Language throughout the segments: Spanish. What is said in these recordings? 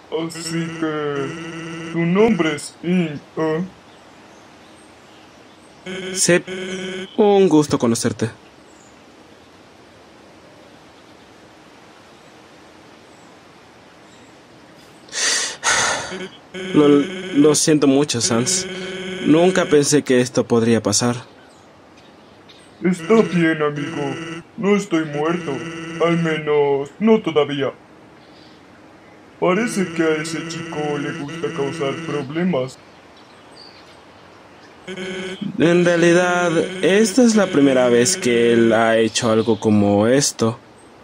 Así que... tu nombre es Ink, ¿eh? Sí, un gusto conocerte. Lo siento mucho, Sans. Nunca pensé que esto podría pasar. Está bien, amigo. No estoy muerto. Al menos, no todavía. Parece que a ese chico le gusta causar problemas. En realidad, esta es la primera vez que él ha hecho algo como esto.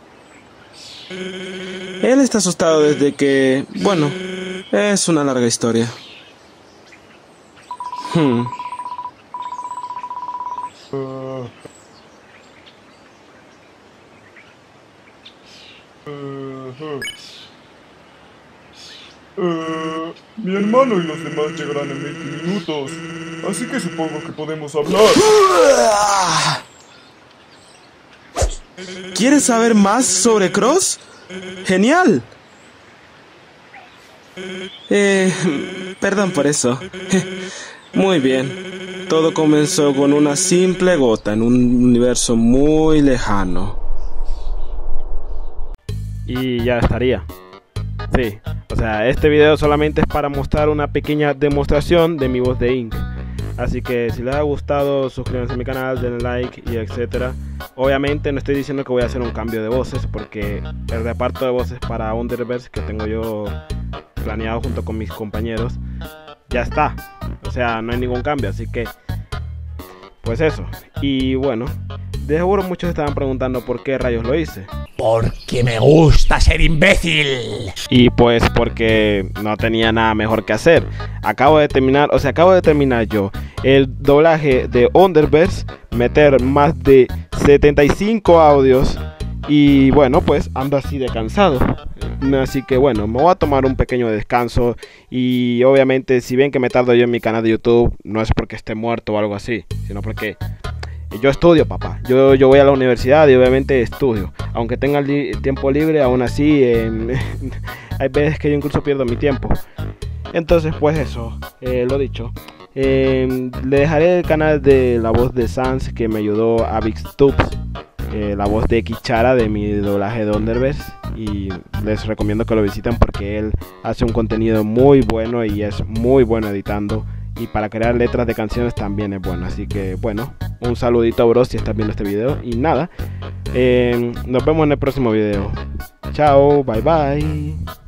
Él está asustado desde que... Bueno, es una larga historia. Hmm. Ah, ajá. Mi hermano y los demás llegarán en 20 minutos, así que supongo que podemos hablar. ¿Quieres saber más sobre Cross? ¡Genial! Perdón por eso. Muy bien. Todo comenzó con una simple gota en un universo muy lejano. Y ya estaría. Sí, o sea, este video solamente es para mostrar una pequeña demostración de mi voz de Ink. Así que si les ha gustado, suscríbanse a mi canal, denle like y etcétera. Obviamente no estoy diciendo que voy a hacer un cambio de voces, porque el reparto de voces para Underverse que tengo yo planeado junto con mis compañeros ya está. O sea, no hay ningún cambio, así que pues eso. Y bueno, de seguro muchos estaban preguntando por qué rayos lo hice. Porque me gusta ser imbécil. Y pues porque no tenía nada mejor que hacer. Acabo de terminar yo el doblaje de Underverse, meter más de 75 audios. Y bueno, pues ando así de cansado. Así que bueno, me voy a tomar un pequeño descanso. Y obviamente si ven que me tardo yo en mi canal de YouTube, no es porque esté muerto o algo así, sino porque yo estudio, papá. Yo voy a la universidad y obviamente estudio. Aunque tenga tiempo libre, aún así hay veces que yo incluso pierdo mi tiempo. Entonces pues eso, lo dicho. Le dejaré el canal de la voz de Sans, que me ayudó a VixTubes, la voz de Kichara de mi doblaje de Underverse. Y les recomiendo que lo visiten porque él hace un contenido muy bueno y es muy bueno editando. Y para crear letras de canciones también es bueno. Así que bueno, un saludito, bro, si estás viendo este video. Y nada, nos vemos en el próximo video. Chao, bye bye.